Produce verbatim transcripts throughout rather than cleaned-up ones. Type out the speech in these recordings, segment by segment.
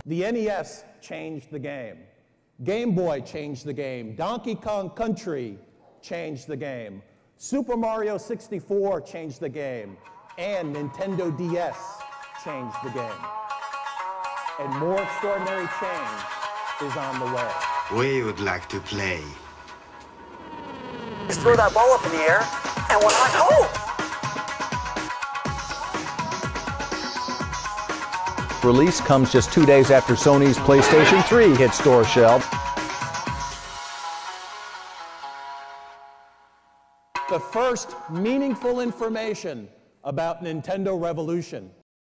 The N E S changed the game. Game Boy changed the game. Donkey Kong Country changed the game. Super Mario sixty-four changed the game. And Nintendo D S changed the game. And more extraordinary change is on the way. We would like to play. Just throw that ball up in the air, and we're like, oh! Release comes just two days after Sony's PlayStation three hit store shelves. The first meaningful information about Nintendo Revolution.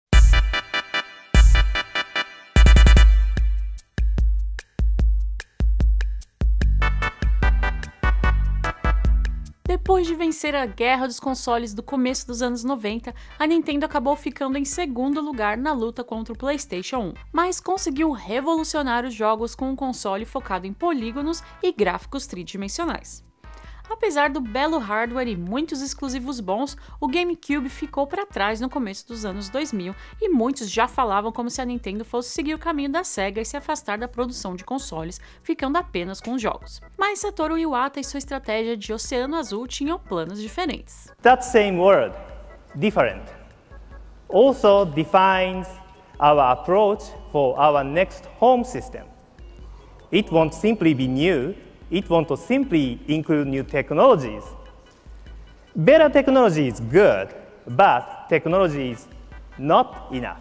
Depois de vencer a guerra dos consoles do começo dos anos noventa, a Nintendo acabou ficando em segundo lugar na luta contra o PlayStation um, mas conseguiu revolucionar os jogos com um console focado em polígonos e gráficos tridimensionais. Apesar do belo hardware e muitos exclusivos bons, o GameCube ficou para trás no começo dos anos dois mil e muitos já falavam como se a Nintendo fosse seguir o caminho da Sega e se afastar da produção de consoles, ficando apenas com os jogos. Mas Satoru Iwata e sua estratégia de Oceano Azul tinham planos diferentes. That same word, different, also defines our approach for our next home system. It won't simply be new. It won't simply include new technologies. Better technology is good, but technology is not enough.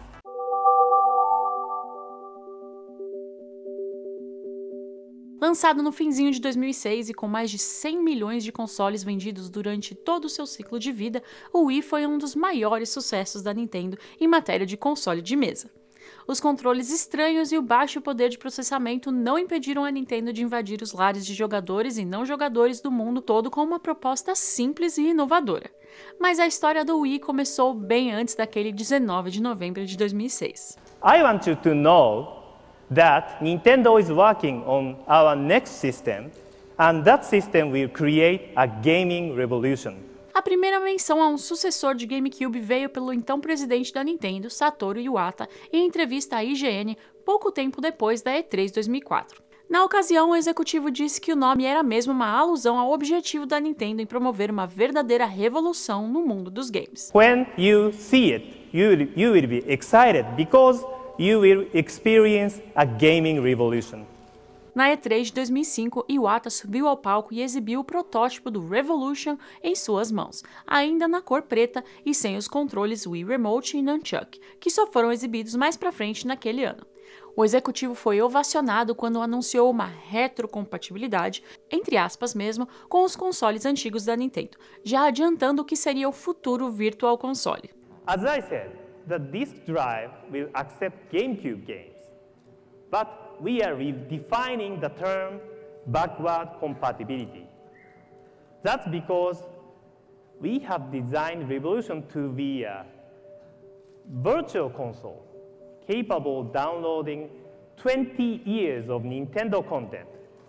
Lançado no finzinho de dois mil e seis e com mais de cem milhões de consoles vendidos durante todo o seu ciclo de vida, o Wii foi um dos maiores sucessos da Nintendo em matéria de console de mesa. Os controles estranhos e o baixo poder de processamento não impediram a Nintendo de invadir os lares de jogadores e não jogadores do mundo todo com uma proposta simples e inovadora. Mas a história do Wii começou bem antes daquele dezenove de novembro de dois mil e seis. I want you to know that Nintendo is working on our next system, and that system will create a gaming revolution. A primeira menção a um sucessor de GameCube veio pelo então presidente da Nintendo, Satoru Iwata, em entrevista à I G N pouco tempo depois da E três dois mil e quatro. Na ocasião, o executivo disse que o nome era mesmo uma alusão ao objetivo da Nintendo em promover uma verdadeira revolução no mundo dos games. When you see it, you will, you will be excited because you will experience a gaming revolution. Na E três de dois mil e cinco, Iwata subiu ao palco e exibiu o protótipo do Revolution em suas mãos, ainda na cor preta e sem os controles Wii Remote e Nunchuck, que só foram exibidos mais pra frente naquele ano. O executivo foi ovacionado quando anunciou uma retrocompatibilidade, entre aspas mesmo, com os consoles antigos da Nintendo, já adiantando o que seria o futuro Virtual Console. As I said, the disk drive will accept GameCube games, but we are redefining the term backward compatibility. That's because we have designed Revolution to be a virtual console capable of downloading twenty years of Nintendo content.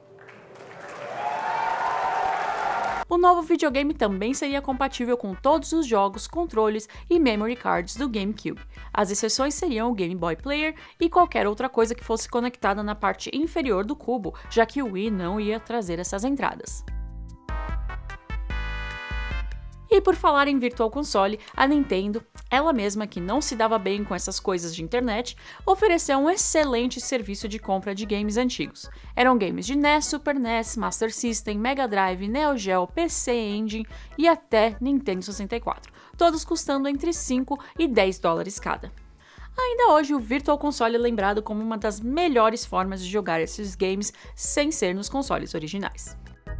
O novo videogame também seria compatível com todos os jogos, controles e memory cards do GameCube. As exceções seriam o Game Boy Player e qualquer outra coisa que fosse conectada na parte inferior do cubo, já que o Wii não ia trazer essas entradas. E por falar em Virtual Console, a Nintendo, ela mesma que não se dava bem com essas coisas de internet, ofereceu um excelente serviço de compra de games antigos. Eram games de N E S, Super N E S, Master System, Mega Drive, Neo Geo, P C Engine e até Nintendo sessenta e quatro, todos custando entre cinco e dez dólares cada. Ainda hoje, o Virtual Console é lembrado como uma das melhores formas de jogar esses games sem ser nos consoles originais.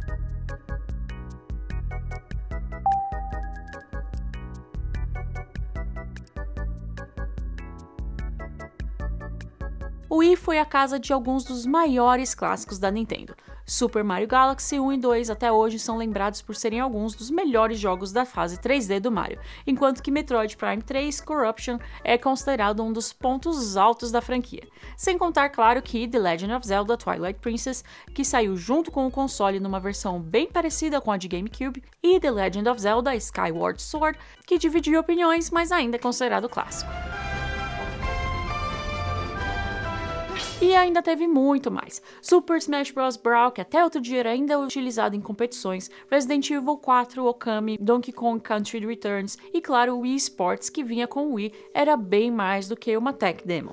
O Wii foi a casa de alguns dos maiores clássicos da Nintendo. Super Mario Galaxy um e dois até hoje são lembrados por serem alguns dos melhores jogos da fase três D do Mario, enquanto que Metroid Prime três Corruption é considerado um dos pontos altos da franquia. Sem contar, claro, que The Legend of Zelda Twilight Princess, que saiu junto com o console numa versão bem parecida com a de GameCube, e The Legend of Zelda Skyward Sword, que dividiu opiniões, mas ainda é considerado clássico. E ainda teve muito mais. Super Smash Bros. Brawl, que até outro dia era ainda utilizado em competições, Resident Evil quatro, Okami, Donkey Kong Country Returns e claro o Wii Sports, que vinha com o Wii, era bem mais do que uma tech demo.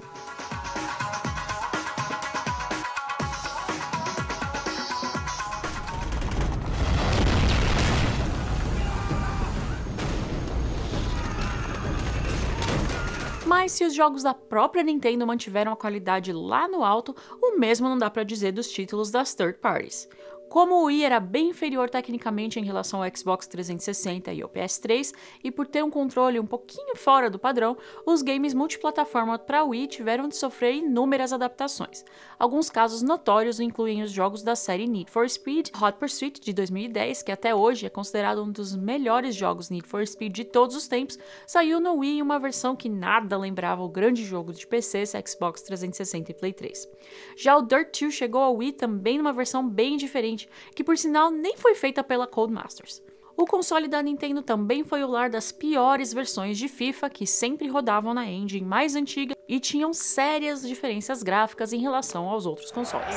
Mas se os jogos da própria Nintendo mantiveram a qualidade lá no alto, o mesmo não dá pra dizer dos títulos das third parties. Como o Wii era bem inferior tecnicamente em relação ao Xbox trezentos e sessenta e ao P S três, e por ter um controle um pouquinho fora do padrão, os games multiplataforma para Wii tiveram de sofrer inúmeras adaptações. Alguns casos notórios incluem os jogos da série Need for Speed, Hot Pursuit de dois mil e dez, que até hoje é considerado um dos melhores jogos Need for Speed de todos os tempos, saiu no Wii em uma versão que nada lembrava o grande jogo de P C, Xbox trezentos e sessenta e Play três. Já o Dirt dois chegou ao Wii também numa versão bem diferente, que por sinal nem foi feita pela Codemasters. O console da Nintendo também foi o lar das piores versões de FIFA, que sempre rodavam na engine mais antiga e tinham sérias diferenças gráficas em relação aos outros consoles.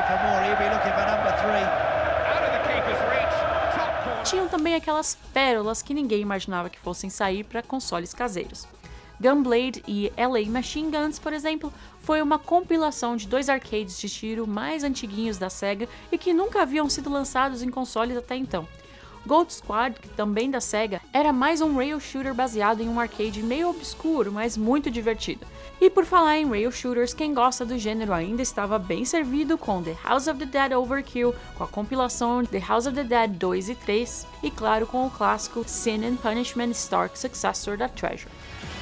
Tinham também aquelas pérolas que ninguém imaginava que fossem sair para consoles caseiros. Gunblade e L A Machine Guns, por exemplo, foi uma compilação de dois arcades de tiro mais antiguinhos da Sega e que nunca haviam sido lançados em consoles até então. Gold Squad, que também da Sega, era mais um rail shooter baseado em um arcade meio obscuro, mas muito divertido. E por falar em rail shooters, quem gosta do gênero ainda estava bem servido com The House of the Dead Overkill, com a compilação The House of the Dead dois e três, e claro com o clássico Sin and Punishment Stark Successor da Treasure.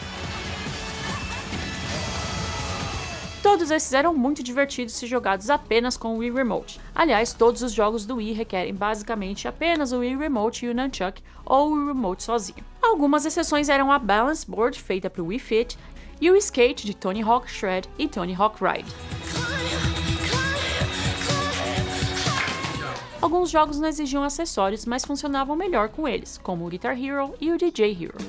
Todos esses eram muito divertidos se jogados apenas com o Wii Remote. Aliás, todos os jogos do Wii requerem basicamente apenas o Wii Remote e o Nunchuck, ou o Wii Remote sozinho. Algumas exceções eram a Balance Board, feita para o Wii Fit, e o Skate de Tony Hawk Shred e Tony Hawk Ride. Alguns jogos não exigiam acessórios, mas funcionavam melhor com eles, como o Guitar Hero e o D J Hero.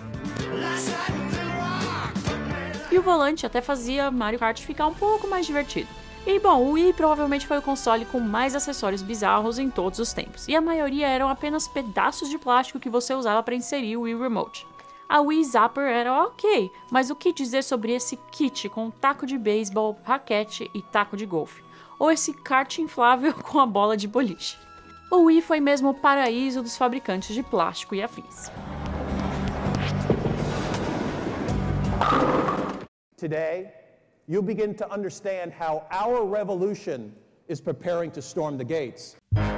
E o volante até fazia Mario Kart ficar um pouco mais divertido. E bom, o Wii provavelmente foi o console com mais acessórios bizarros em todos os tempos, e a maioria eram apenas pedaços de plástico que você usava para inserir o Wii Remote. A Wii Zapper era ok, mas o que dizer sobre esse kit com taco de beisebol, raquete e taco de golfe? Ou esse kart inflável com a bola de boliche? O Wii foi mesmo o paraíso dos fabricantes de plástico e afins. Today, you begin to understand how our revolution is preparing to storm the gates.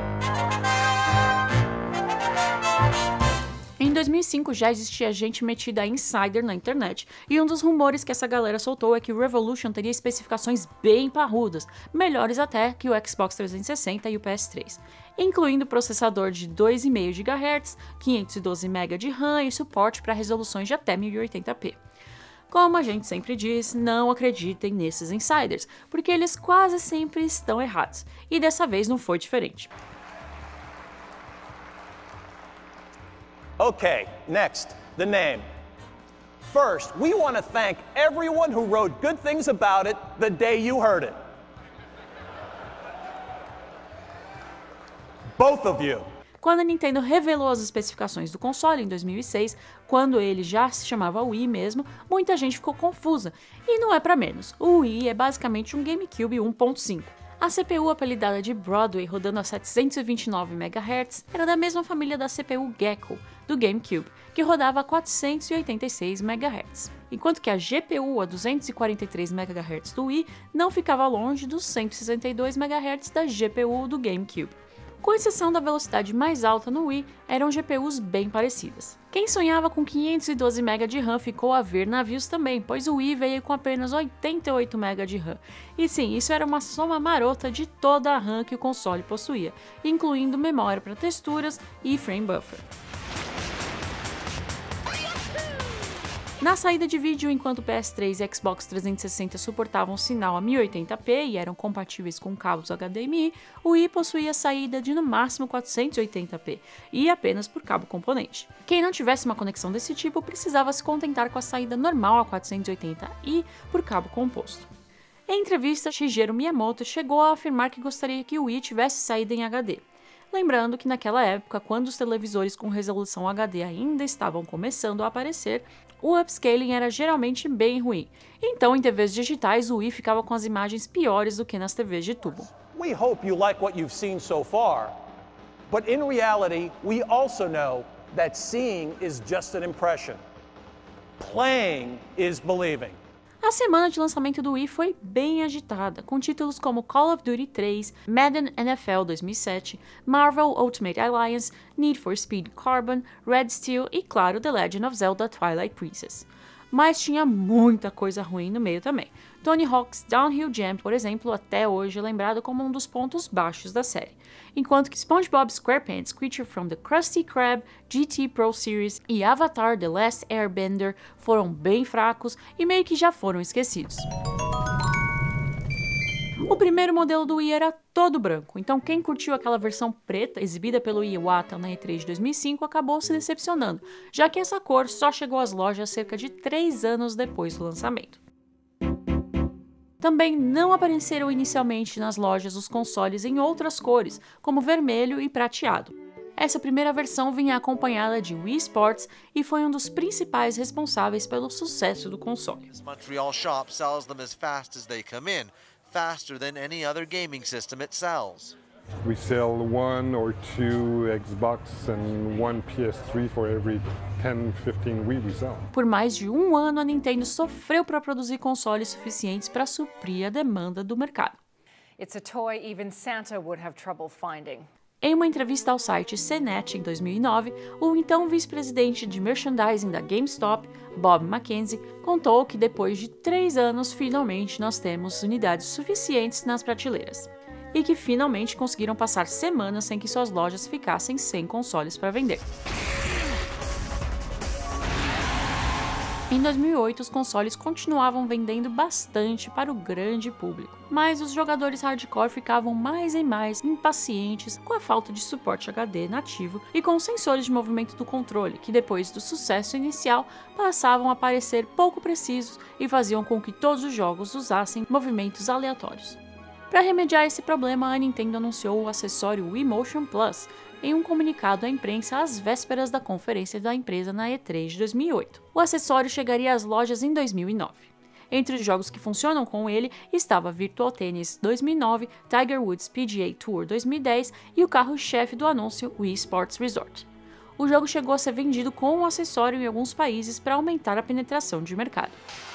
Em dois mil e cinco já existia gente metida a insider na internet, e um dos rumores que essa galera soltou é que o Revolution teria especificações bem parrudas, melhores até que o Xbox trezentos e sessenta e o P S três, incluindo processador de dois vírgula cinco gigahertz, quinhentos e doze megabytes de RAM e suporte para resoluções de até mil e oitenta p. Como a gente sempre diz, não acreditem nesses insiders, porque eles quase sempre estão errados, e dessa vez não foi diferente. Okay, next, the name. First, we want to thank everyone who wrote good things about it the day you heard it. Both of you. Quando a Nintendo revelou as especificações do console em dois mil e seis, quando ele já se chamava Wii mesmo, muita gente ficou confusa. E não é pra menos, o Wii é basicamente um GameCube um ponto cinco. A C P U apelidada de Broadway, rodando a setecentos e vinte e nove megahertz, era da mesma família da C P U Gecko, do GameCube, que rodava a quatrocentos e oitenta e seis megahertz. Enquanto que a G P U a duzentos e quarenta e três megahertz do Wii não ficava longe dos cento e sessenta e dois megahertz da G P U do GameCube. Com exceção da velocidade mais alta no Wii, eram G P Us bem parecidas. Quem sonhava com quinhentos e doze megabytes de RAM ficou a ver navios também, pois o Wii veio com apenas oitenta e oito megabytes de RAM. E sim, isso era uma soma marota de toda a RAM que o console possuía, incluindo memória para texturas e frame buffer. Na saída de vídeo, enquanto o P S três e Xbox trezentos e sessenta suportavam sinal a mil e oitenta p e eram compatíveis com cabos H D M I, o Wii possuía saída de no máximo quatrocentos e oitenta p, e apenas por cabo componente. Quem não tivesse uma conexão desse tipo precisava se contentar com a saída normal a quatrocentos e oitenta e por cabo composto. Em entrevista, Shigeru Miyamoto chegou a afirmar que gostaria que o Wii tivesse saído em H D. Lembrando que naquela época, quando os televisores com resolução H D ainda estavam começando a aparecer, o upscaling era geralmente bem ruim. Então, em T Vs digitais, o Wii ficava com as imagens piores do que nas T Vs de tubo. We hope you like what you've seen so far, but in reality, we also know that seeing is just an impression. Playing is believing. A semana de lançamento do Wii foi bem agitada, com títulos como Call of Duty três, Madden N F L dois mil e sete, Marvel Ultimate Alliance, Need for Speed Carbon, Red Steel e, claro, The Legend of Zelda Twilight Princess. Mas tinha muita coisa ruim no meio também. Tony Hawk's Downhill Jam, por exemplo, até hoje é lembrado como um dos pontos baixos da série. Enquanto que SpongeBob SquarePants Creature from the Krusty Krab, G T Pro Series e Avatar The Last Airbender foram bem fracos e meio que já foram esquecidos. O primeiro modelo do Wii era todo branco, então quem curtiu aquela versão preta exibida pelo Iwata na E três de dois mil e cinco acabou se decepcionando, já que essa cor só chegou às lojas cerca de três anos depois do lançamento. Também não apareceram inicialmente nas lojas os consoles em outras cores, como vermelho e prateado. Essa primeira versão vinha acompanhada de Wii Sports e foi um dos principais responsáveis pelo sucesso do console. Montreal shop sells them as fast as they come in, faster than any other gaming system it sells. We sell one or two Xbox and one P S three for every ten, fifteen Wii we sell. Por mais de um ano, a Nintendo sofreu para produzir consoles suficientes para suprir a demanda do mercado. It's a toy even Santa would have trouble finding. Em uma entrevista ao site C net em dois mil e nove, o então vice-presidente de merchandising da GameStop, Bob McKenzie, contou que depois de três anos, finalmente nós temos unidades suficientes nas prateleiras. E que finalmente conseguiram passar semanas sem que suas lojas ficassem sem consoles para vender. Em dois mil e oito, os consoles continuavam vendendo bastante para o grande público, mas os jogadores hardcore ficavam mais e mais impacientes com a falta de suporte H D nativo e com os sensores de movimento do controle, que depois do sucesso inicial passavam a parecer pouco precisos e faziam com que todos os jogos usassem movimentos aleatórios. Para remediar esse problema, a Nintendo anunciou o acessório Wii Motion Plus em um comunicado à imprensa às vésperas da conferência da empresa na E três de dois mil e oito. O acessório chegaria às lojas em dois mil e nove. Entre os jogos que funcionam com ele estava Virtual Tennis dois mil e nove, Tiger Woods P G A Tour dois mil e dez e o carro-chefe do anúncio Wii Sports Resort. O jogo chegou a ser vendido com o acessório em alguns países para aumentar a penetração de mercado.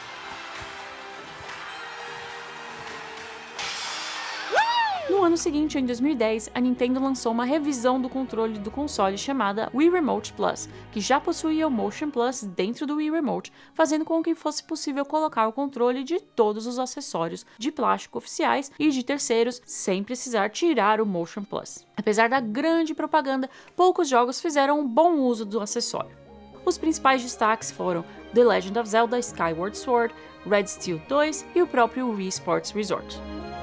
No ano seguinte, em dois mil e dez, a Nintendo lançou uma revisão do controle do console chamada Wii Remote Plus, que já possuía o Motion Plus dentro do Wii Remote, fazendo com que fosse possível colocar o controle de todos os acessórios de plástico oficiais e de terceiros, sem precisar tirar o Motion Plus. Apesar da grande propaganda, poucos jogos fizeram um bom uso do acessório. Os principais destaques foram The Legend of Zelda Skyward Sword, Red Steel dois e o próprio Wii Sports Resort.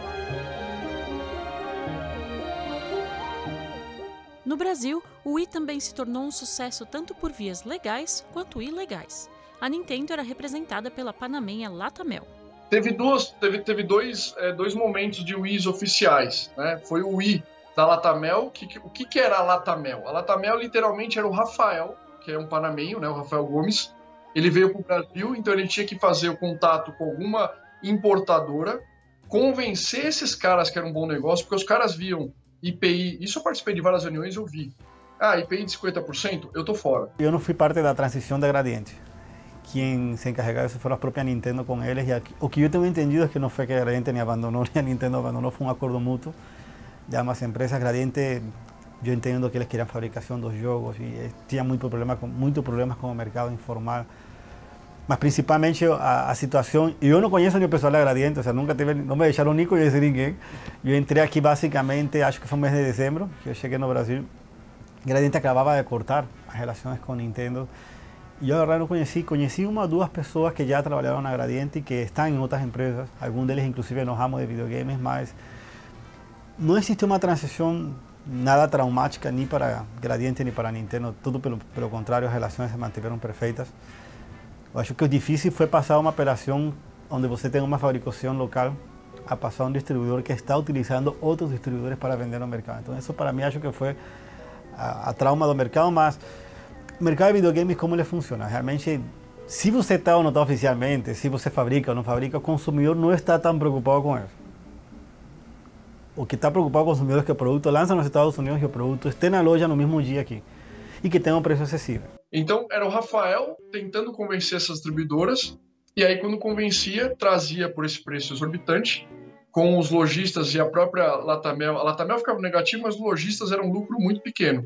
No Brasil, o Wii também se tornou um sucesso tanto por vias legais quanto ilegais. A Nintendo era representada pela panamenha Latamel. Teve, duas, teve, teve dois, é, dois momentos de Wii's oficiais, né? Foi o Wii da Latamel. Que, o que, que era a Latamel? A Latamel literalmente era o Rafael, que é um panamenho, né? O Rafael Gomes. Ele veio para o Brasil, então ele tinha que fazer o contato com alguma importadora, convencer esses caras que era um bom negócio, porque os caras viam I P I, isso eu participei de várias reuniões, eu vi. Ah, I P I de cinquenta por cento, eu tô fora. Eu não fui parte da transição da Gradiente. Quem se encarregava disso foram a própria Nintendo com eles. E o que eu tenho entendido é que não foi que a Gradiente nem abandonou, nem a Nintendo abandonou, foi um acordo mútuo de ambas empresas. Gradiente, eu entendo que eles queriam fabricação dos jogos e tinha muito problema com, muito problemas com o mercado informal. Mas principalmente a, a situação, eu não conheço nem o pessoal da Gradiente, ou seja, nunca teve, não me deixaram nem conhecer ninguém. Eu entrei aqui basicamente, acho que foi no mês de dezembro, que eu cheguei no Brasil. Gradiente acabava de cortar as relações com Nintendo. E eu, na verdade, não conheci, conheci uma ou duas pessoas que já trabalharam na Gradiente e que estão em outras empresas, alguns deles inclusive nos ramos de videogames, mas não existe uma transição nada traumática nem para Gradiente nem para Nintendo, tudo pelo, pelo contrário, as relações se mantiveram perfeitas. Eu acho que o difícil foi passar uma operação onde você tem uma fabricação local a pasar a un distribuidor que está utilizando otros distribuidores para vender no mercado. Entonces eso para mí acho que fue a, a trauma do mercado, mas o mercado de videogames, como ele funciona? Realmente, se você está ou não está oficialmente, se você fabrica ou não fabrica, o consumidor não está tão preocupado com isso. O que está preocupado com o consumidor é que o produto lança nos Estados Unidos e o produto esteja na loja no mesmo dia aqui e que tenha um preço acessível. Então era o Rafael tentando convencer essas distribuidoras, e aí quando convencia, trazia por esse preço exorbitante, com os lojistas e a própria Latamel. A Latamel ficava negativo, mas os lojistas eram um lucro muito pequeno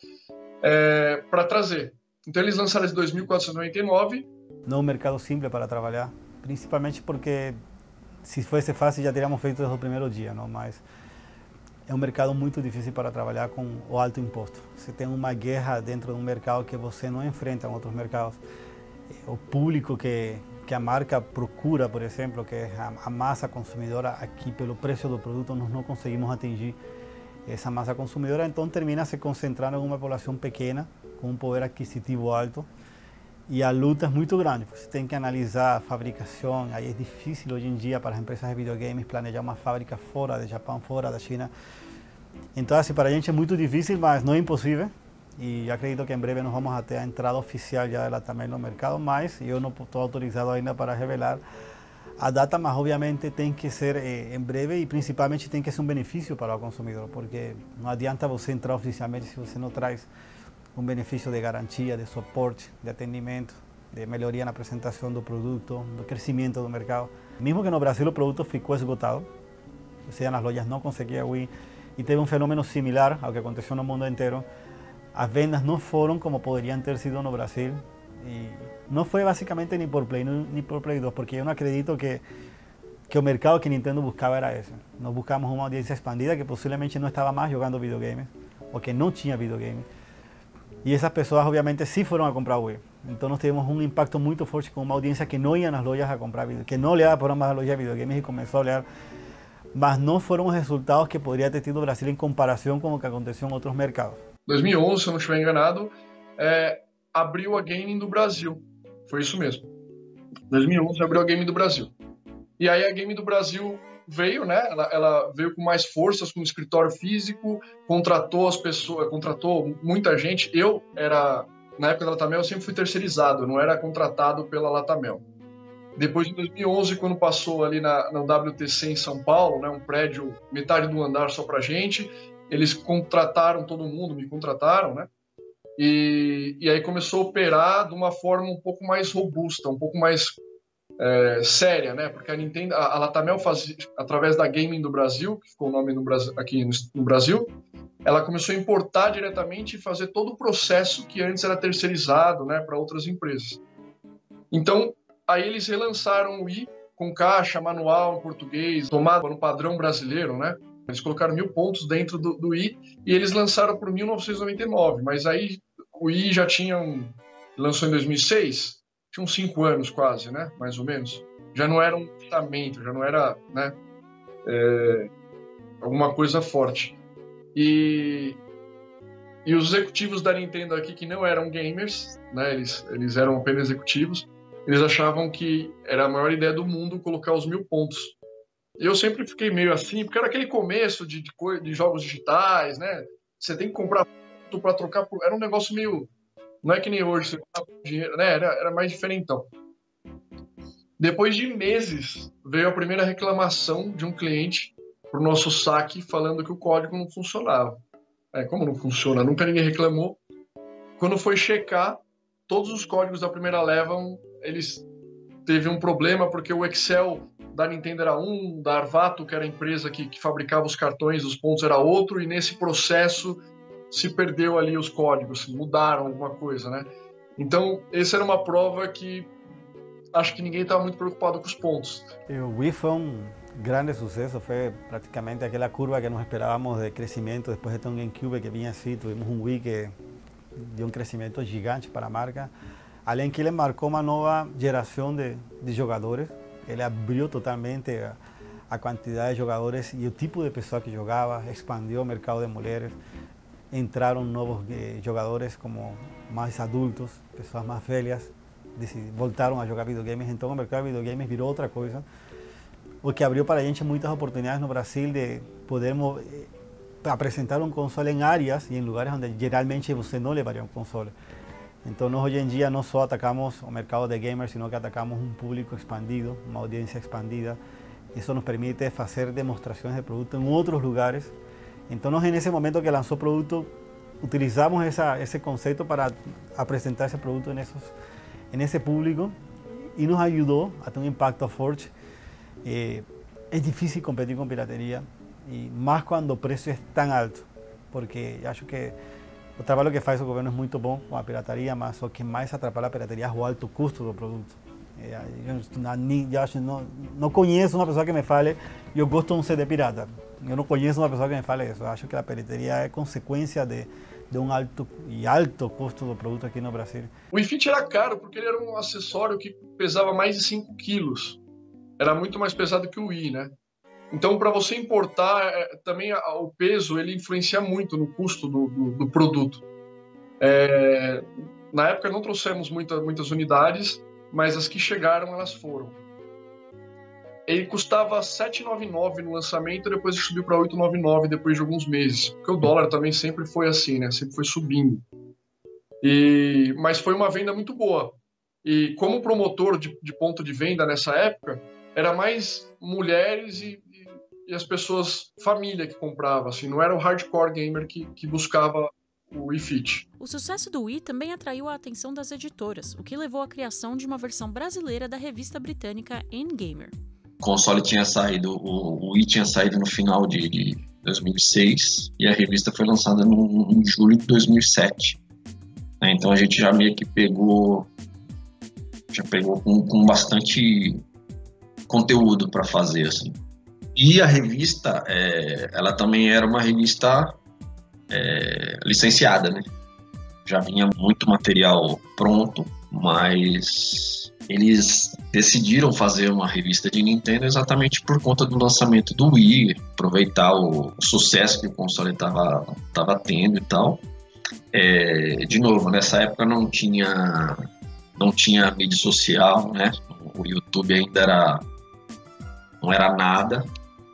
é, para trazer. Então eles lançaram esse dois mil quatrocentos e noventa e nove. Não é um mercado simples para trabalhar, principalmente porque se fosse fácil já teríamos feito desde o primeiro dia, não? Mas é um mercado muito difícil para trabalhar com o alto imposto. Você tem uma guerra dentro de um mercado que você não enfrenta em outros mercados. O público que, que a marca procura, por exemplo, que é a, a massa consumidora, aqui pelo preço do produto nós não conseguimos atingir essa massa consumidora, então termina se concentrando em uma população pequena, com um poder aquisitivo alto, e a luta é muito grande. Você tem que analisar a fabricação, aí é difícil hoje em dia para as empresas de videogames planejar uma fábrica fora do Japão, fora da China. Então, assim, para a gente é muito difícil, mas não é impossível. E acredito que em breve nós vamos até a entrada oficial já dela também no mercado, mas eu não estou autorizado ainda para revelar a data, mas obviamente tem que ser eh, em breve e principalmente tem que ser um benefício para o consumidor, porque não adianta você entrar oficialmente se você não traz um benefício de garantia, de suporte, de atendimento, de melhoria na apresentação do produto, do crescimento do mercado. Mesmo que no Brasil o produto ficou esgotado, ou seja, nas lojas não conseguia Wii, e teve um fenômeno similar ao que aconteceu no mundo inteiro. As vendas não foram como poderiam ter sido no Brasil, e não foi basicamente nem por Play nem por Play dois, porque eu não acredito que, que o mercado que Nintendo buscava era esse. Nós buscamos uma audiência expandida que possivelmente não estava mais jogando videogames, ou que não tinha videogames. E essas pessoas, obviamente, sim foram a comprar Wii. Então, nós tivemos um impacto muito forte com uma audiência que não ia nas lojas a comprar videogames, que não olhava para uma loja de videogames e começou a olhar. Mas não foram os resultados que poderia ter tido o Brasil em comparação com o que aconteceu em outros mercados. dois mil e onze, se eu não estiver enganado, é, abriu a Gaming do Brasil. Foi isso mesmo. dois mil e onze abriu a Gaming do Brasil. E aí a Gaming do Brasil veio, né? Ela, ela veio com mais forças, com um escritório físico, contratou as pessoas, contratou muita gente. Eu era, na época da Latamel, eu sempre fui terceirizado, eu não era contratado pela Latamel. Depois de dois mil e onze, quando passou ali na, na W T C em São Paulo, né, um prédio, metade do andar só pra gente, eles contrataram todo mundo, me contrataram, né? E, e aí começou a operar de uma forma um pouco mais robusta, um pouco mais é, séria, né? Porque a Nintendo, a, a Latamel fazia, através da Gaming do Brasil, que ficou o nome no Brasil, aqui no, no Brasil, ela começou a importar diretamente e fazer todo o processo que antes era terceirizado, né, para outras empresas. Então, aí eles relançaram o Wii com caixa, manual em português, tomada no padrão brasileiro, né? Eles colocaram mil pontos dentro do, do Wii e eles lançaram por mil novecentos e noventa e nove, mas aí o Wii já tinha um... lançou em dois mil e seis, tinha uns cinco anos quase, né? Mais ou menos. Já não era um lançamento, já não era, né? É, alguma coisa forte. E, e os executivos da Nintendo aqui, que não eram gamers, né? Eles, eles eram apenas executivos, eles achavam que era a maior ideia do mundo colocar os mil pontos. Eu sempre fiquei meio assim, porque era aquele começo de, de, de jogos digitais, né? Você tem que comprar para trocar por... Era um negócio meio... Não é que nem hoje, você compra por dinheiro, né? Era, era mais diferentão. Depois de meses, veio a primeira reclamação de um cliente para o nosso saque falando que o código não funcionava. É, como não funciona? Nunca ninguém reclamou. Quando foi checar, todos os códigos da primeira leva, eles teve um problema porque o Excel da Nintendo era um, da Arvato, que era a empresa que, que fabricava os cartões dos pontos, era outro, e nesse processo se perdeu ali os códigos, mudaram alguma coisa, né? Então, essa era uma prova que acho que ninguém estava muito preocupado com os pontos. O Wii foi um grande sucesso, foi praticamente aquela curva que nós esperávamos de crescimento depois de ter um GameCube que vinha assim, tivemos um Wii que deu um crescimento gigante para a marca, além que ele marcou uma nova geração de, de jogadores. Ele abriu totalmente a, a quantidade de jogadores e o tipo de pessoa que jogava, expandiu o mercado de mulheres, entraram novos eh, jogadores como mais adultos, pessoas mais velhas, voltaram a jogar videogames, então o mercado de videogames virou outra coisa. o que abriu para a gente muitas oportunidades no Brasil de poder apresentar um console em áreas e em lugares onde geralmente você não levaria um console. Então nós hoje em dia não só atacamos o mercado de gamers, sino que atacamos um público expandido, uma audiência expandida. Isso nos permite fazer demonstrações de produto em outros lugares. Então nós, nesse momento que lançou o produto, utilizamos essa, esse conceito para apresentar esse produto nesses, nesse público e nos ajudou a ter um impacto forte. É, é difícil competir com pirateria, e mais quando o preço é tão alto, porque acho que o trabalho que faz o governo é muito bom com a pirataria, mas o que mais atrapalha a pirateria é o alto custo do produto. É, eu, eu acho, não, não conheço uma pessoa que me fale eu gosto de um C D pirata. Eu não conheço uma pessoa que me fale isso. Eu acho que a pirateria é consequência de de um alto e alto custo do produto aqui no Brasil. O Wii Fit era caro porque ele era um acessório que pesava mais de cinco quilos. Era muito mais pesado que o Wii, né? Então, para você importar, é, também a, o peso ele influencia muito no custo do, do, do produto. É, na época não trouxemos muita, muitas unidades, mas as que chegaram, elas foram. Ele custava sete reais e noventa e nove centavos no lançamento, depois subiu para oito reais e noventa e nove centavos depois de alguns meses. Porque o dólar também sempre foi assim, né? Sempre foi subindo. E, mas foi uma venda muito boa. E como promotor de, de ponto de venda nessa época, era mais mulheres e, e, e as pessoas, família que comprava, assim, não era o hardcore gamer que, que buscava o Wii Fit. O sucesso do Wii também atraiu a atenção das editoras, o que levou à criação de uma versão brasileira da revista britânica N-Gamer. O console tinha saído, o, o Wii tinha saído no final de, de dois mil e seis e a revista foi lançada no, em julho de dois mil e sete. Né? Então a gente já meio que pegou, já pegou com, com bastante conteúdo para fazer, assim. E a revista, é, ela também era uma revista é, licenciada, né? Já vinha muito material pronto, mas eles decidiram fazer uma revista de Nintendo exatamente por conta do lançamento do Wii, aproveitar o, o sucesso que o console estava tava tendo e tal. É, de novo, nessa época não tinha, não tinha mídia social, né? O YouTube ainda era, não era nada.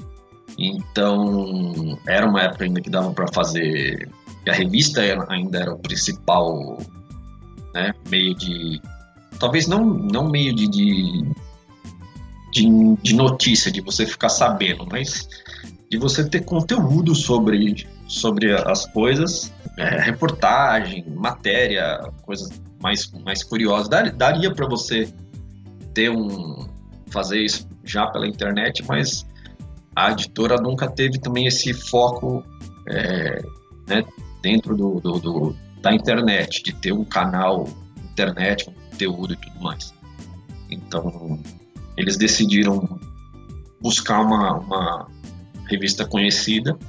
Então, era uma época ainda que dava para fazer... A revista ainda era o principal, né, meio de... Talvez não, não meio de, de, de, de notícia, de você ficar sabendo, mas de você ter conteúdo sobre, sobre as coisas, é, reportagem, matéria, coisas mais, mais curiosas. Dar, daria para você ter um... fazer isso já pela internet, mas a editora nunca teve também esse foco, é, né, dentro do, do, do, da internet, de ter um canal internet com conteúdo e tudo mais. Então, eles decidiram buscar uma, uma revista conhecida,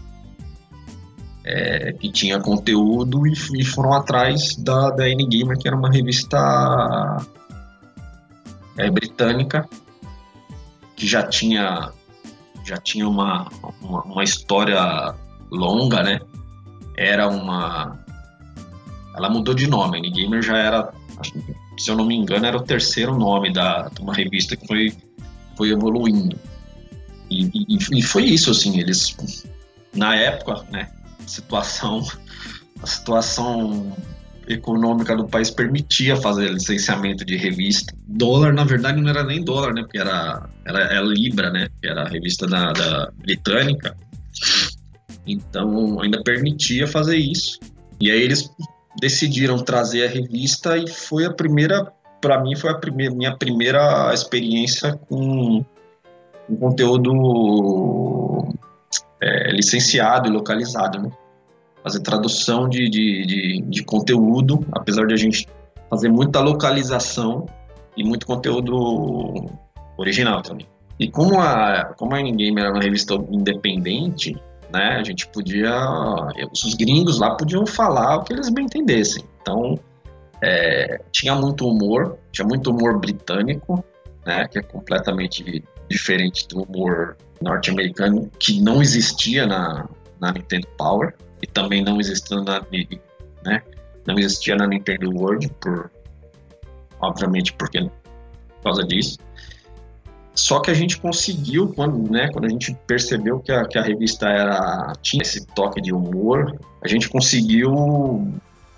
é, que tinha conteúdo, e, e foram atrás da, da N-Gamer, que era uma revista é, britânica, que já tinha, já tinha uma, uma, uma história longa, né? Era uma... Ela mudou de nome, a N-Gamer já era, se eu não me engano, era o terceiro nome da, de uma revista que foi, foi evoluindo. E, e, e foi isso, assim, eles, na época, né, a situação, a situação econômica do país permitia fazer licenciamento de revista. Dólar, na verdade, não era nem dólar, né, porque era, era, era Libra, né, que era a revista da, da britânica. Então, ainda permitia fazer isso. E aí eles decidiram trazer a revista e foi a primeira, para mim, foi a primeira, minha primeira experiência com, com conteúdo é, licenciado e localizado, né? Fazer tradução de, de, de, de conteúdo, apesar de a gente fazer muita localização e muito conteúdo original também. E como a, como a N-Gamer era uma revista independente, né, a gente podia, os gringos lá podiam falar o que eles bem entendessem. Então, é, tinha muito humor, tinha muito humor britânico, né, que é completamente diferente do humor norte-americano, que não existia na, na Nintendo Power e também não existia na, né, não existia na Nintendo World, por, obviamente porque, por causa disso. Só que a gente conseguiu, quando, né, quando a gente percebeu que a, que a revista era, tinha esse toque de humor, a gente conseguiu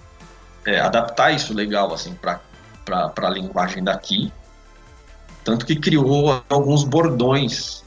é, adaptar isso legal assim, para a linguagem daqui. Tanto que criou alguns bordões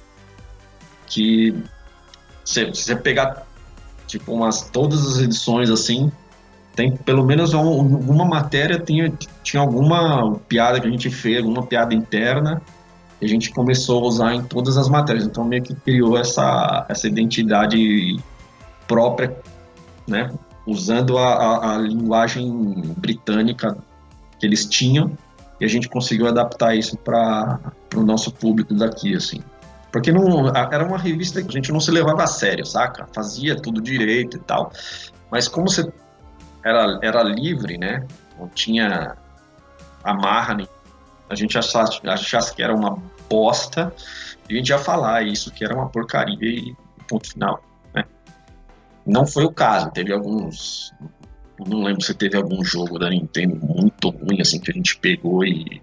que, se você pegar tipo, umas, todas as edições assim, tem pelo menos alguma matéria, tinha, tinha alguma piada que a gente fez, alguma piada interna, a gente começou a usar em todas as matérias, então meio que criou essa, essa identidade própria, né, usando a, a, a linguagem britânica que eles tinham, e a gente conseguiu adaptar isso para o nosso público daqui, assim. Porque não, era uma revista que a gente não se levava a sério, saca? Fazia tudo direito e tal, mas como você era, era livre, né, não tinha amarra, a gente achasse, achasse que era uma bosta, a gente ia falar isso, que era uma porcaria e ponto final, né? Não foi o caso, teve alguns, não lembro se teve algum jogo da Nintendo muito ruim, assim, que a gente pegou e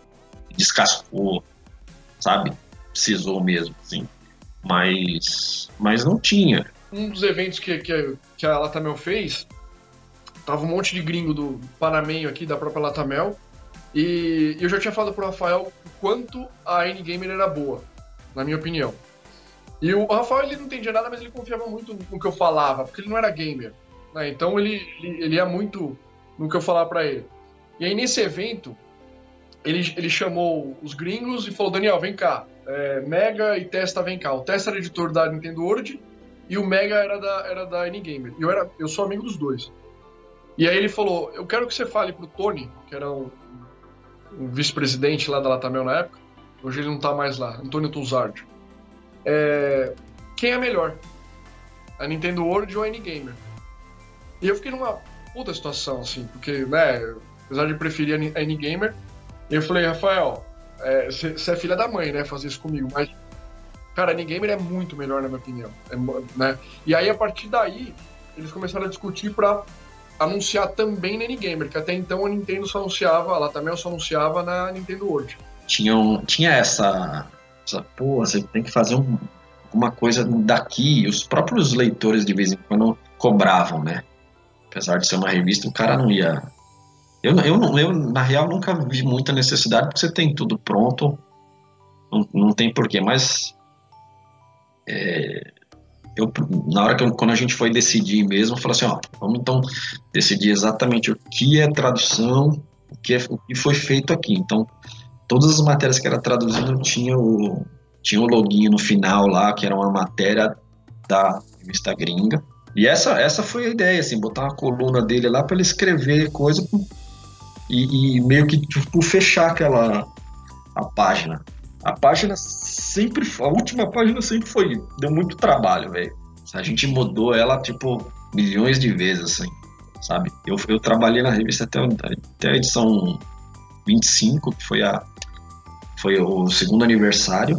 descascou, sabe? Precisou mesmo, assim, mas, mas não tinha. Um dos eventos que, que, que a Latamel fez, tava um monte de gringo do Panamenho aqui, da própria Latamel, e eu já tinha falado pro Rafael o quanto a N-Gamer era boa, na minha opinião. E o Rafael, ele não entendia nada, mas ele confiava muito no que eu falava, porque ele não era gamer, né? Então ele, ele, ele ia muito no que eu falava pra ele. E aí nesse evento, ele, ele chamou os gringos e falou, Daniel, vem cá, é, Mega e Testa vem cá. O Testa era editor da Nintendo World e o Mega era da, era da N-Gamer. Eu, era, eu sou amigo dos dois. E aí ele falou, eu quero que você fale pro Tony, que era um, um vice-presidente lá da Latamel na época, hoje ele não tá mais lá, Antônio Tuzardi, é, quem é melhor, a Nintendo World ou a N-Gamer? E eu fiquei numa puta situação, assim, porque, né, apesar de preferir a N-Gamer, eu falei, Rafael, você é, é filha da mãe, né, fazer isso comigo, mas, cara, a N-Gamer é muito melhor, na minha opinião, é, né? E aí, a partir daí, eles começaram a discutir pra anunciar também na N-Gamer, que até então a Nintendo só anunciava, a Latamel só anunciava na Nintendo World. Tinha, um, tinha essa, essa, pô, você tem que fazer um, uma coisa daqui, os próprios leitores de vez em quando cobravam, né? Apesar de ser uma revista, o cara não ia... Eu, eu, eu na real, nunca vi muita necessidade, porque você tem tudo pronto, não, não tem porquê, mas... É, eu, na hora que eu, quando a gente foi decidir mesmo, eu falei assim, ó, vamos então decidir exatamente o que é tradução, o que, é, o que foi feito aqui. Então, todas as matérias que era traduzido tinha o, tinha o login no final lá, que era uma matéria da revista gringa. E essa, essa foi a ideia, assim, botar uma coluna dele lá para ele escrever coisa e, e meio que tipo, fechar aquela a página. A página sempre, a última página sempre foi, deu muito trabalho, velho. A gente mudou ela, tipo, milhões de vezes, assim, sabe? Eu, eu trabalhei na revista até, até a edição vinte e cinco, que foi, a, foi o segundo aniversário.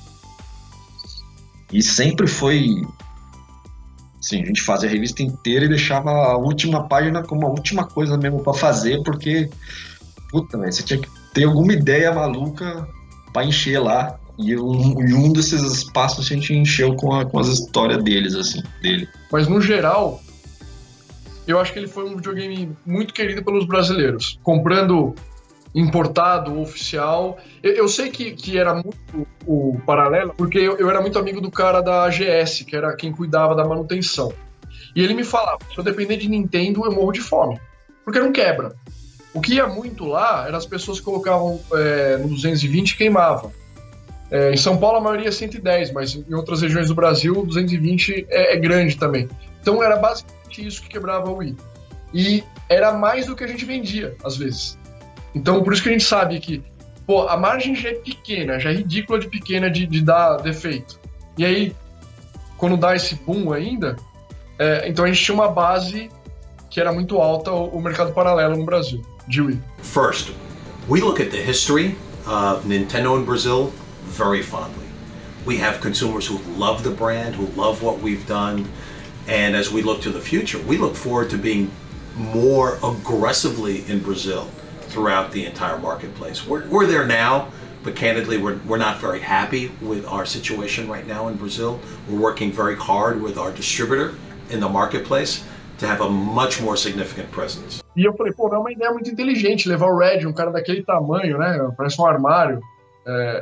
E sempre foi, assim, a gente fazia a revista inteira e deixava a última página como a última coisa mesmo pra fazer, porque, puta, velho, você tinha que ter alguma ideia maluca para encher lá, e um, e um desses espaços a gente encheu com, a, com as histórias deles, assim, dele. Mas no geral, eu acho que ele foi um videogame muito querido pelos brasileiros, comprando importado, oficial. Eu, eu sei que, que era muito o paralelo, porque eu, eu era muito amigo do cara da A G S, que era quem cuidava da manutenção. E ele me falava, se eu depender de Nintendo, eu morro de fome, porque não quebra. O que ia muito lá eram as pessoas que colocavam é, no duzentos e vinte e queimavam. É, em São Paulo a maioria é cento e dez, mas em outras regiões do Brasil o duzentos e vinte é, é grande também. Então era basicamente isso que quebrava o Wii. E era mais do que a gente vendia, às vezes. Então por isso que a gente sabe que pô, a margem já é pequena, já é ridícula de pequena de, de dar defeito. E aí, quando dá esse boom ainda, é, então a gente tinha uma base que era muito alta, o, o mercado paralelo no Brasil. First, we look at the history of Nintendo in Brazil very fondly. We have consumers who love the brand, who love what we've done, and as we look to the future, we look forward to being more aggressively in Brazil throughout the entire marketplace. We're, we're there now, but candidly, we're, we're not very happy with our situation right now in Brazil. We're working very hard with our distributor in the marketplace to have a much more significant presence. E eu falei, pô, é uma ideia muito inteligente levar o Red, um cara daquele tamanho, né, parece um armário, é,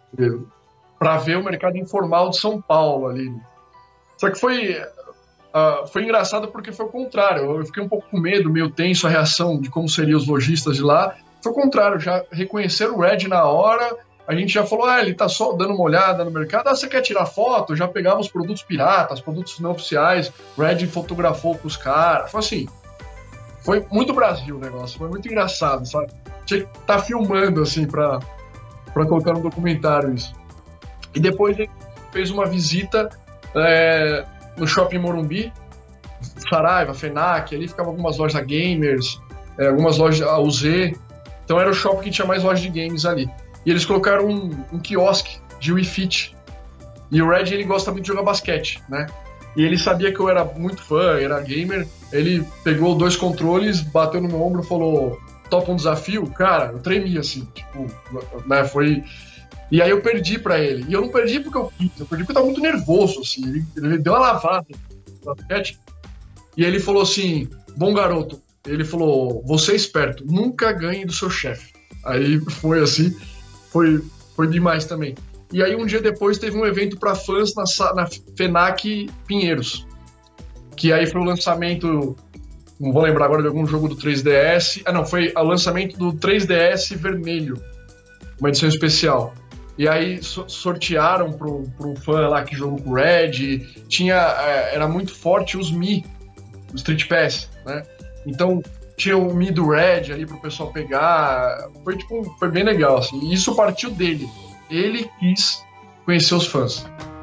para ver o mercado informal de São Paulo ali. Só que foi, uh, foi engraçado porque foi o contrário. Eu fiquei um pouco com medo, meio tenso a reação de como seriam os lojistas de lá. Foi o contrário, já reconheceram o Red na hora, a gente já falou, ah, ele tá só dando uma olhada no mercado, ah, você quer tirar foto? Já pegava os produtos piratas, produtos não oficiais, o Red fotografou com os caras, foi assim, foi muito Brasil o negócio, foi muito engraçado, sabe? Tinha que estar tá filmando, assim, pra, pra colocar no documentário isso. E depois ele fez uma visita é, no Shopping Morumbi, Saraiva, FENAC, ali ficavam algumas lojas gamers, é, algumas lojas A U Z. Então era o shopping que tinha mais lojas de games ali. E eles colocaram um, um quiosque de Wii Fit. E o Red, ele gosta muito de jogar basquete, né? E ele sabia que eu era muito fã, era gamer. Ele pegou dois controles, bateu no meu ombro e falou, topa um desafio? Cara, eu tremi assim, tipo, né, foi... E aí eu perdi pra ele. E eu não perdi porque eu quis, eu perdi porque eu tava muito nervoso, assim. Ele, ele deu uma lavada no basquete. E ele falou assim, bom garoto, ele falou, você é esperto, nunca ganhe do seu chefe. Aí foi assim, foi, foi demais também. E aí um dia depois teve um evento para fãs na, na FENAC Pinheiros, que aí foi o lançamento, não vou lembrar agora de algum jogo do três D S, ah não, foi o lançamento do três D S vermelho, uma edição especial. E aí sortearam pro, pro fã lá que jogou com o Red, tinha, era muito forte os Mi, o Street Pass, né? Então, tinha o Mi do Red ali pro pessoal pegar. Foi, tipo, foi bem legal, assim. E isso partiu dele. Ele quis conhecer os fãs.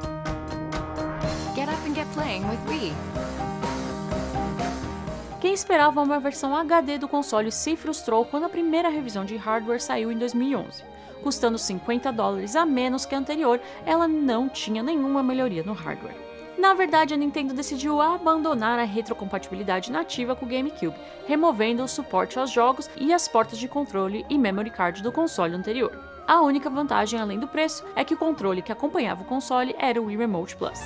Get up and get playing with Wii. Quem esperava uma versão H D do console se frustrou quando a primeira revisão de hardware saiu em dois mil e onze. Custando cinquenta dólares a menos que a anterior, ela não tinha nenhuma melhoria no hardware. Na verdade, a Nintendo decidiu abandonar a retrocompatibilidade nativa com o GameCube, removendo o suporte aos jogos e as portas de controle e memory card do console anterior. A única vantagem, além do preço, é que o controle que acompanhava o console era o Wii Remote Plus.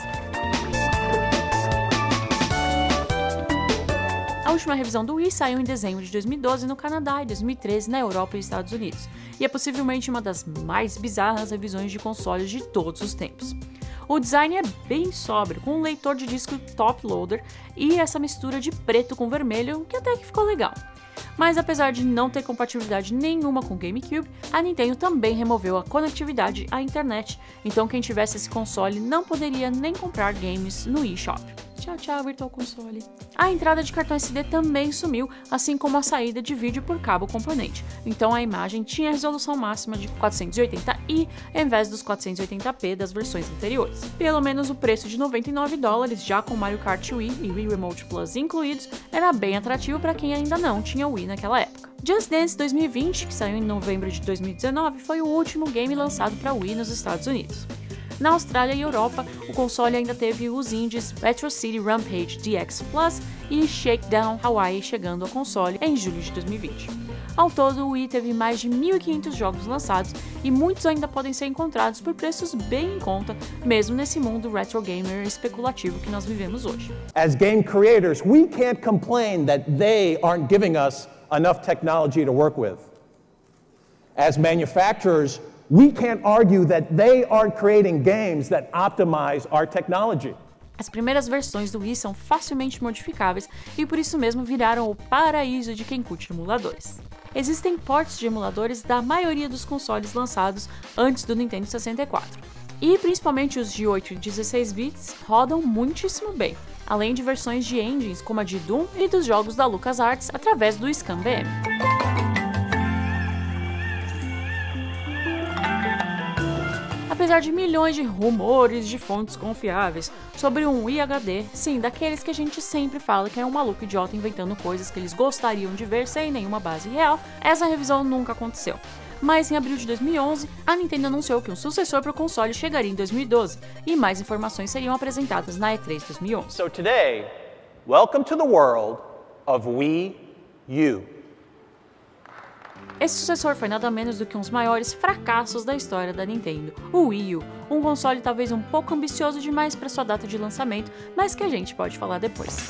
A última revisão do Wii saiu em dezembro de dois mil e doze no Canadá e dois mil e treze na Europa e Estados Unidos, e é possivelmente uma das mais bizarras revisões de consoles de todos os tempos. O design é bem sóbrio, com um leitor de disco top loader e essa mistura de preto com vermelho, que até que ficou legal. Mas apesar de não ter compatibilidade nenhuma com o GameCube, a Nintendo também removeu a conectividade à internet, então quem tivesse esse console não poderia nem comprar games no eShop. Tchau, tchau, Virtual Console. A entrada de cartão S D também sumiu, assim como a saída de vídeo por cabo componente. Então a imagem tinha a resolução máxima de quatrocentos e oitenta i em vez dos quatrocentos e oitenta p das versões anteriores. Pelo menos o preço de noventa e nove dólares, já com Mario Kart Wii e Wii Remote Plus incluídos, era bem atrativo para quem ainda não tinha Wii naquela época. Just Dance dois mil e vinte, que saiu em novembro de dois mil e dezenove, foi o último game lançado para Wii nos Estados Unidos. Na Austrália e Europa, o console ainda teve os indies Retro City Rampage D X Plus e Shakedown Hawaii chegando ao console em julho de dois mil e vinte. Ao todo, o Wii teve mais de mil e quinhentos jogos lançados e muitos ainda podem ser encontrados por preços bem em conta, mesmo nesse mundo retro gamer especulativo que nós vivemos hoje. As game creators, we can't complain that they aren't giving us enough technology to work with. As manufacturers, we can't argue that they aren't creating games that optimize our technology. As primeiras versões do Wii são facilmente modificáveis e por isso mesmo viraram o paraíso de quem curte emuladores. Existem ports de emuladores da maioria dos consoles lançados antes do Nintendo sessenta e quatro. E principalmente os de oito e dezesseis bits rodam muitíssimo bem, além de versões de engines como a de Doom e dos jogos da LucasArts através do ScanVM. Apesar de milhões de rumores de fontes confiáveis sobre um Wii H D, sim, daqueles que a gente sempre fala que é um maluco idiota inventando coisas que eles gostariam de ver sem nenhuma base real, essa revisão nunca aconteceu. Mas em abril de dois mil e onze, a Nintendo anunciou que um sucessor para o console chegaria em dois mil e doze, e mais informações seriam apresentadas na E três dois mil e onze. So today, welcome to the world of Wii U. Esse sucessor foi nada menos do que um dos maiores fracassos da história da Nintendo, o Wii U, um console talvez um pouco ambicioso demais para sua data de lançamento, mas que a gente pode falar depois.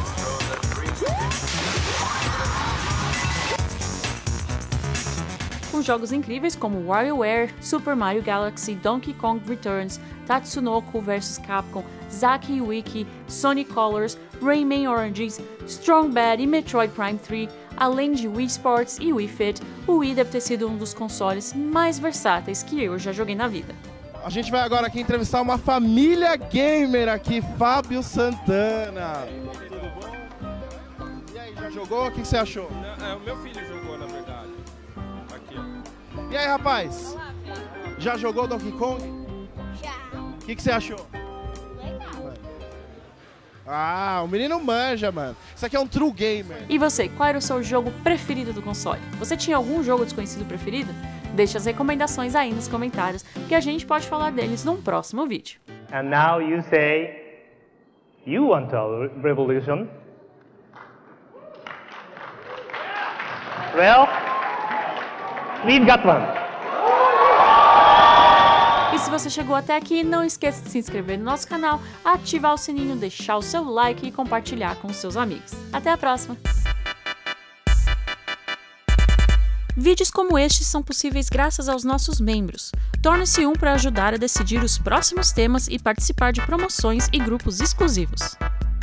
Com jogos incríveis como WarioWare, Super Mario Galaxy, Donkey Kong Returns, Tatsunoko versus. Capcom, Zack Wiki, Sonic Colors, Rayman Origins, Strong Bad e Metroid Prime três, além de Wii Sports e Wii Fit, o Wii deve ter sido um dos consoles mais versáteis que eu já joguei na vida. A gente vai agora aqui entrevistar uma família gamer aqui, Fábio Santana. Tudo bom? E aí, já jogou? O que você achou? É, o meu filho jogou, na verdade. Aqui, ó. E aí, rapaz? Olá, filho. Já jogou Donkey Kong? Já. O que, que você achou? Legal. Ah, o menino manja, mano. Isso aqui é um true gamer. E você, qual era o seu jogo preferido do console? Você tinha algum jogo desconhecido preferido? Deixe as recomendações aí nos comentários, que a gente pode falar deles num próximo vídeo. And now you say, you want a revolution? Well, we've got one. E se você chegou até aqui, não esqueça de se inscrever no nosso canal, ativar o sininho, deixar o seu like e compartilhar com os seus amigos. Até a próxima! Vídeos como este são possíveis graças aos nossos membros. Torne-se um para ajudar a decidir os próximos temas e participar de promoções e grupos exclusivos.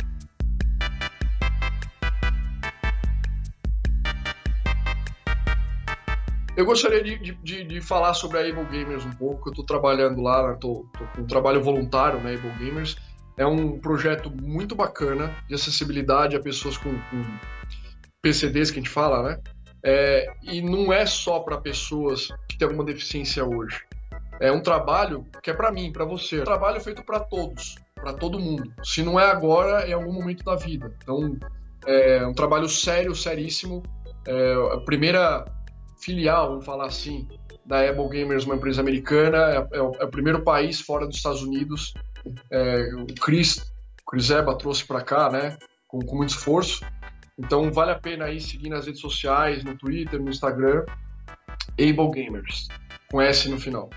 Eu gostaria de, de, de falar sobre a Able Gamers um pouco. Eu estou trabalhando lá, estou com um trabalho voluntário na Able Gamers. É um projeto muito bacana de acessibilidade a pessoas com, com P C Ds, que a gente fala, né? É, e não é só para pessoas que têm alguma deficiência hoje. É um trabalho que é para mim, para você. É um trabalho feito para todos, para todo mundo. Se não é agora, é em algum momento da vida. Então, é um trabalho sério, seríssimo. É a primeira filial, vamos falar assim, da Able Gamers, uma empresa americana. É, é, o, é o primeiro país fora dos Estados Unidos. É, o Chris, o Chris Eba trouxe para cá, né, com, com muito esforço. Então vale a pena aí seguir nas redes sociais, no Twitter, no Instagram, Able Gamers, com S no final.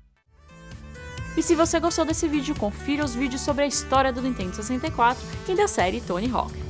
E se você gostou desse vídeo, confira os vídeos sobre a história do Nintendo sessenta e quatro e da série Tony Hawk.